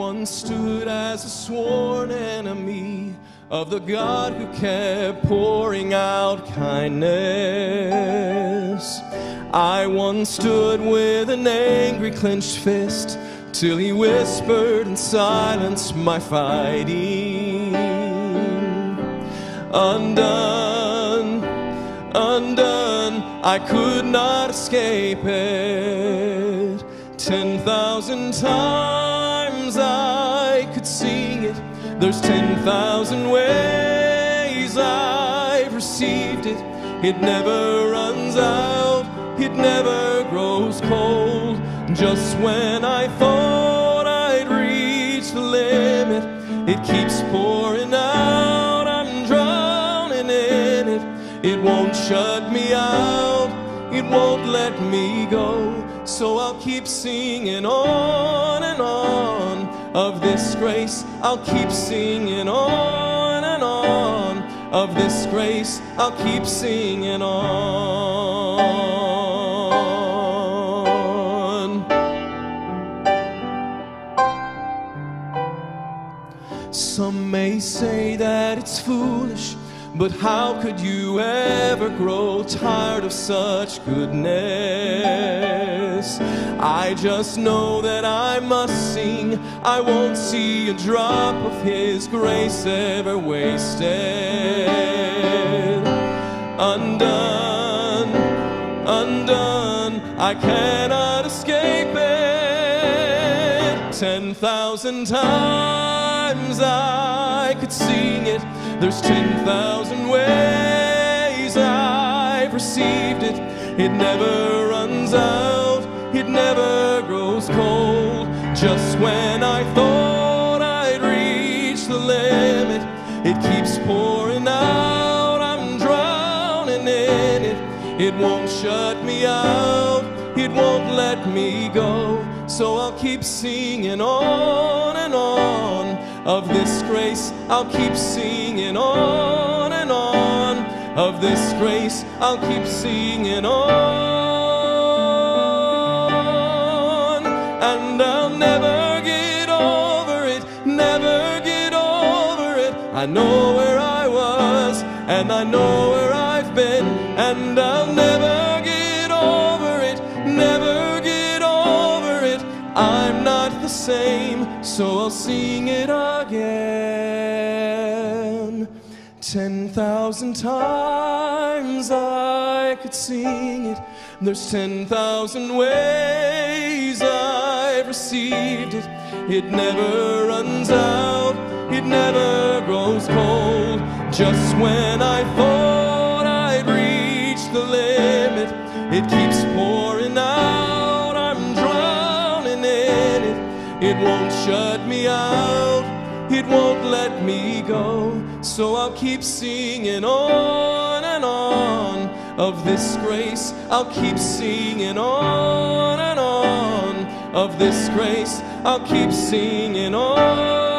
once stood as a sworn enemy of the God who kept pouring out kindness. I once stood with an angry clenched fist till he whispered and silenced my fighting. Undone, undone, I could not escape it. 10,000 times I could sing it. There's 10,000 ways I've received it. It never runs out, it never grows cold. Just when I thought I'd reached the limit, it keeps pouring out. I'm drowning in it. It won't shut me out, it won't let me go. So I'll keep singing on and on of this grace. I'll keep singing on and on of this grace. I'll keep singing on. Some may say that it's foolish, but how could you ever grow tired of such goodness? I just know that I must sing. I won't see a drop of His grace ever wasted. Undone, undone, I cannot escape it. 10,000 times I could sing it. There's 10,000 ways I've received it. It never runs out, it never grows cold. Just when I thought I'd reached the limit, it keeps pouring out. I'm drowning in it. It won't shut me out, it won't let me go. So I'll keep singing on and on of this grace. I'll keep singing on and on of this grace. I'll keep singing on, and I'll never get over it, never get over it. I know where I was, and I know where I've been, and I'll never get over it, never get over it. I'm not the same, so I'll sing it again. 10,000 times I could sing it. There's 10,000 ways I've received it. It never runs out, it never grows cold. Just when I thought I'd reached the limit, it keeps pouring out. I'm drowning in it. It won't shut me out, it won't let me go. So I'll keep singing on and on of this grace. I'll keep singing on and on of this grace. I'll keep singing on.